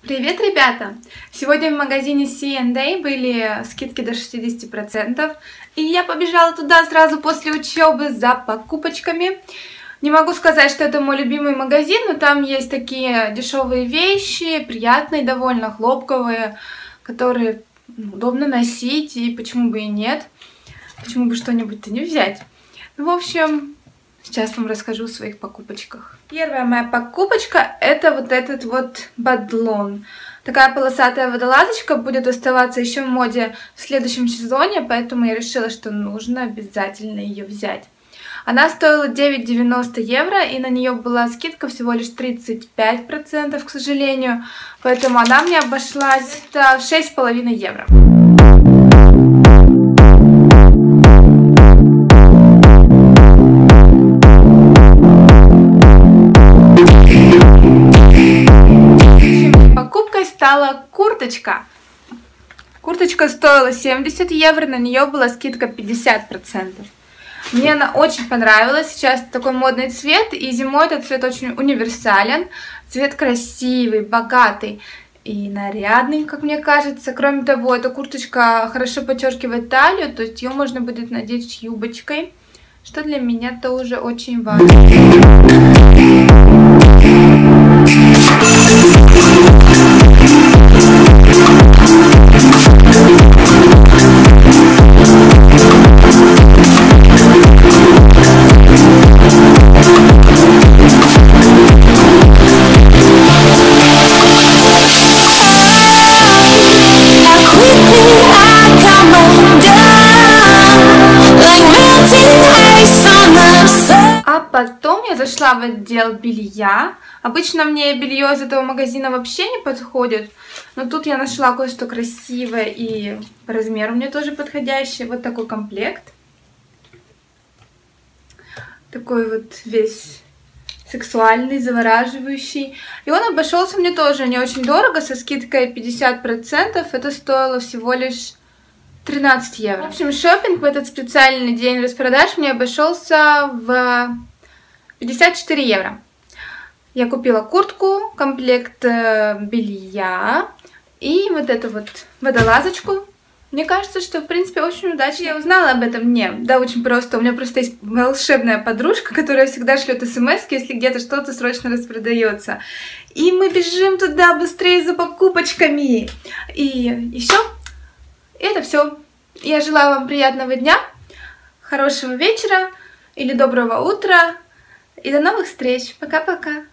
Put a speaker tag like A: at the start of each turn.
A: Привет, ребята! Сегодня в магазине C&A были скидки до 60%, и я побежала туда сразу после учебы за покупочками. Не могу сказать, что это мой любимый магазин, но там есть такие дешевые вещи, приятные, довольно хлопковые, которые удобно носить, и почему бы и нет, почему бы что-нибудь-то не взять. Ну, в общем, сейчас вам расскажу о своих покупочках. Первая моя покупочка — это вот этот вот бадлон. Такая полосатая водолазочка будет оставаться еще в моде в следующем сезоне, поэтому я решила, что нужно обязательно ее взять. Она стоила 9,90 евро, и на нее была скидка всего лишь 35%, к сожалению, поэтому она мне обошлась в 6,5 евро. Покупкой стала курточка. Курточка стоила 70 евро, на нее была скидка 50%. Мне она очень понравилась. Сейчас такой модный цвет, и зимой этот цвет очень универсален. Цвет красивый, богатый и нарядный, как мне кажется. Кроме того, эта курточка хорошо подчеркивает талию, то есть ее можно будет надеть с юбочкой, что для меня тоже очень важно. Потом я зашла в отдел белья. Обычно мне белье из этого магазина вообще не подходит, но тут я нашла кое-что красивое и по размеру мне тоже подходящее. Вот такой комплект. Такой вот весь сексуальный, завораживающий. И он обошелся мне тоже не очень дорого, со скидкой 50%. Это стоило всего лишь 13 евро. В общем, шопинг в этот специальный день распродаж мне обошелся в 54 евро. Я купила куртку, комплект белья и вот эту вот водолазочку. Мне кажется, что, в принципе, очень удачно. Я узнала об этом очень просто. У меня просто есть волшебная подружка, которая всегда шлет смс, если где-то что-то срочно распродается. И мы бежим туда быстрее за покупочками. И все. Это все. Я желаю вам приятного дня, хорошего вечера или доброго утра. И до новых встреч. Пока-пока.